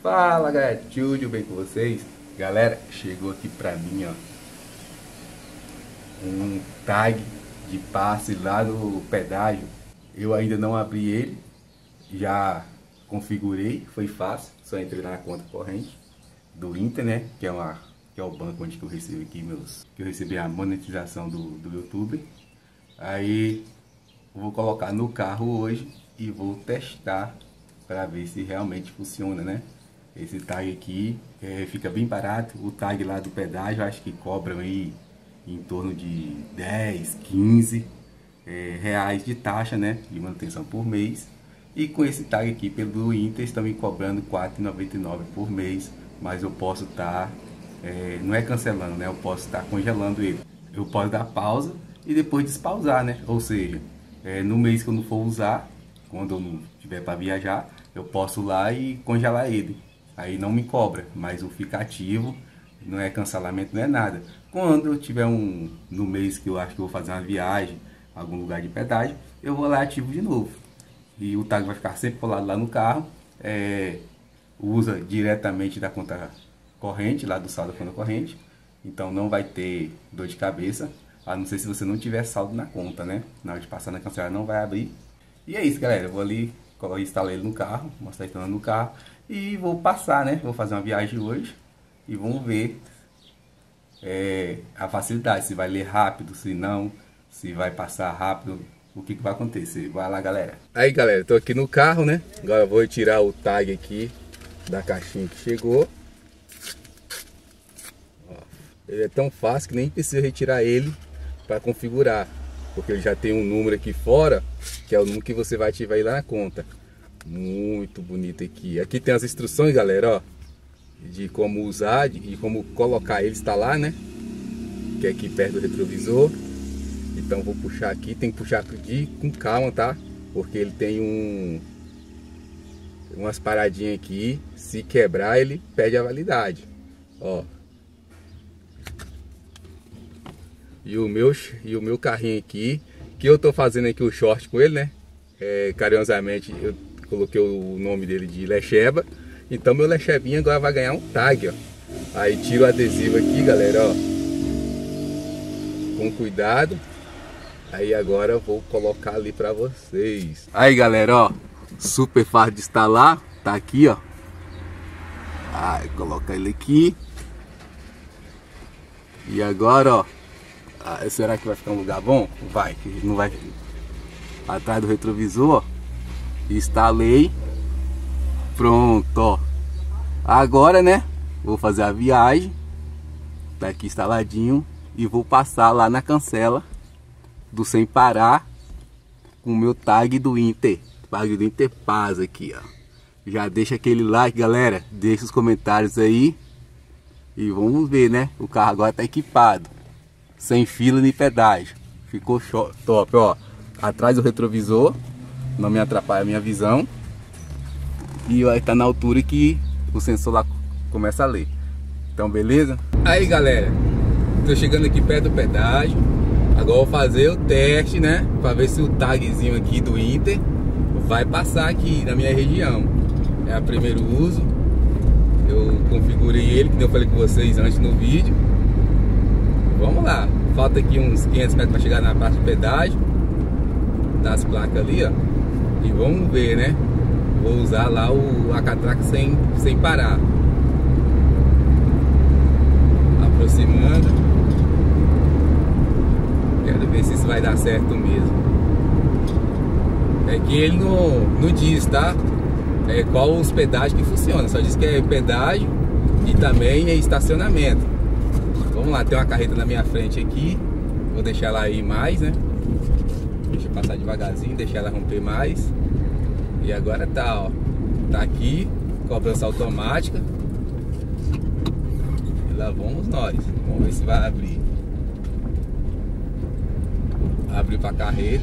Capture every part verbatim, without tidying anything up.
Fala galera, tudo bem com vocês? Galera, chegou aqui pra mim ó um tag de passe lá no pedágio. Eu ainda não abri ele, já configurei, foi fácil, só entrei na conta corrente do Inter, né? Que é, uma, que é o banco onde que eu recebo aqui meus, que eu recebi a monetização do, do YouTube. Aí eu vou colocar no carro hoje e vou testar para ver se realmente funciona, né? Esse tag aqui é, fica bem barato. O tag lá do pedágio acho que cobram aí em torno de dez, quinze é, reais de taxa, né, de manutenção por mês. E com esse tag aqui pelo Inter estão me cobrando quatro reais e noventa e nove centavos por mês. Mas eu posso estar, tá, é, não é cancelando, né? Eu posso estar tá congelando ele. Eu posso dar pausa e depois despausar, né? Ou seja, é, no mês que eu não for usar, quando eu não tiver para viajar, eu posso ir lá e congelar ele. Aí não me cobra, mas o fica ativo, não é cancelamento, não é nada. Quando eu tiver um, no mês que eu acho que eu vou fazer uma viagem, algum lugar de pedágio, eu vou lá ativo de novo. E o tag vai ficar sempre colado lá no carro, é, usa diretamente da conta corrente, lá do saldo da conta corrente, então não vai ter dor de cabeça, a não ser se você não tiver saldo na conta, né? Na hora de passar na cancelagem não vai abrir. E é isso, galera, eu vou ali, instalar ele no carro, mostrar instalando no carro, e vou passar, né? Vou fazer uma viagem hoje e vamos ver é, a facilidade, se vai ler rápido, se não, se vai passar rápido, o que, que vai acontecer. Vai lá, galera. Aí, galera, tô aqui no carro, né? Agora eu vou tirar o tag aqui da caixinha que chegou. Ó, ele é tão fácil que nem precisa retirar ele para configurar, porque ele já tem um número aqui fora, que é o número que você vai ativar aí lá na conta. Muito bonito aqui. Aqui tem as instruções, galera, ó, de como usar e como colocar ele, instalar, né? Que é aqui perto do retrovisor. Então vou puxar aqui, tem que puxar aqui com calma, tá? Porque ele tem um umas paradinhas aqui, se quebrar ele perde a validade, ó. E o meu e o meu carrinho aqui, que eu tô fazendo aqui o short com ele, né? É, carinhosamente eu coloquei o nome dele de Lecheba. Então meu Lechebinha agora vai ganhar um tag, ó. Aí tiro o adesivo aqui, galera, ó, com cuidado. Aí agora eu vou colocar ali pra vocês. Aí, galera, ó, super fácil de instalar. Tá aqui, ó. Aí coloca ele aqui. E agora, ó, ah, será que vai ficar um lugar bom? Vai, não vai. Atrás do retrovisor, ó, instalei. Pronto, ó. Agora, né, vou fazer a viagem. Tá aqui instaladinho. E vou passar lá na cancela do Sem Parar com o meu tag do Inter. Tag do Inter Paz aqui, ó. Já deixa aquele like, galera. Deixa os comentários aí. E vamos ver, né? O carro agora tá equipado, sem fila nem pedágio. Ficou top, ó. Atrás do retrovisor, não me atrapalha a minha visão. E vai estar na altura que o sensor lá começa a ler. Então, beleza? Aí, galera, tô chegando aqui perto do pedágio. Agora vou fazer o teste, né? Pra ver se o tagzinho aqui do Inter vai passar aqui na minha região. É o primeiro uso. Eu configurei ele, que eu falei com vocês antes no vídeo. Vamos lá. Falta aqui uns quinhentos metros para chegar na parte do pedágio. Tá as placas ali, ó. E vamos ver, né? Vou usar lá o a catraca sem, sem parar. Aproximando. Quero ver se isso vai dar certo mesmo. É que ele não, não diz, tá? É, qual os pedágios que funcionam. Só diz que é pedágio e também é estacionamento. Vamos lá, tem uma carreta na minha frente aqui. Vou deixar ela ir mais, né? Deixa eu passar devagarzinho, deixar ela romper mais. E agora tá, ó. Tá aqui, cobrança automática. E lá vamos nós. Vamos ver se vai abrir. Abriu pra carreta.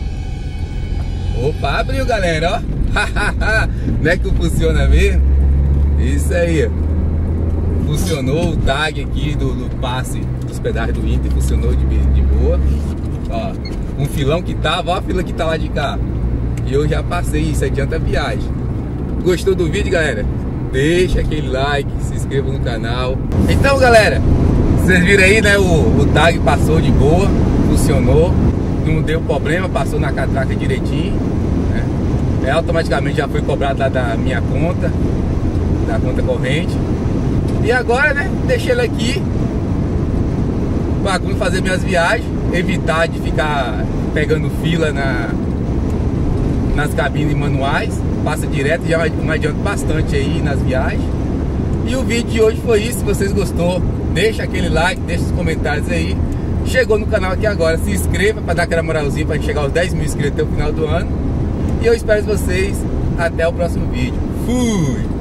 Opa, abriu, galera, ó. Não é que funciona mesmo? Isso aí. Funcionou o tag aqui do, do passe dos pedágios do Inter. Funcionou de, de boa. Ó, um filão que tava, ó a fila que tá lá de cá. E eu já passei, isso adianta a viagem. Gostou do vídeo, galera? deixa aquele like, se inscreva no canal. Então, galera, vocês viram aí, né? O, o tag passou de boa, funcionou, não deu problema, passou na catraca direitinho, né? É, automaticamente já foi cobrado lá da minha conta, da conta corrente. E agora, né? Deixei ele aqui para fazer minhas viagens, evitar de ficar pegando fila na, nas cabines manuais. Passa direto, já me adianto bastante aí nas viagens. E o vídeo de hoje foi isso. Se vocês gostou, deixa aquele like, deixa os comentários aí. Chegou no canal aqui agora, se inscreva para dar aquela moralzinha para chegar aos dez mil inscritos até o final do ano. E eu espero vocês até o próximo vídeo. Fui!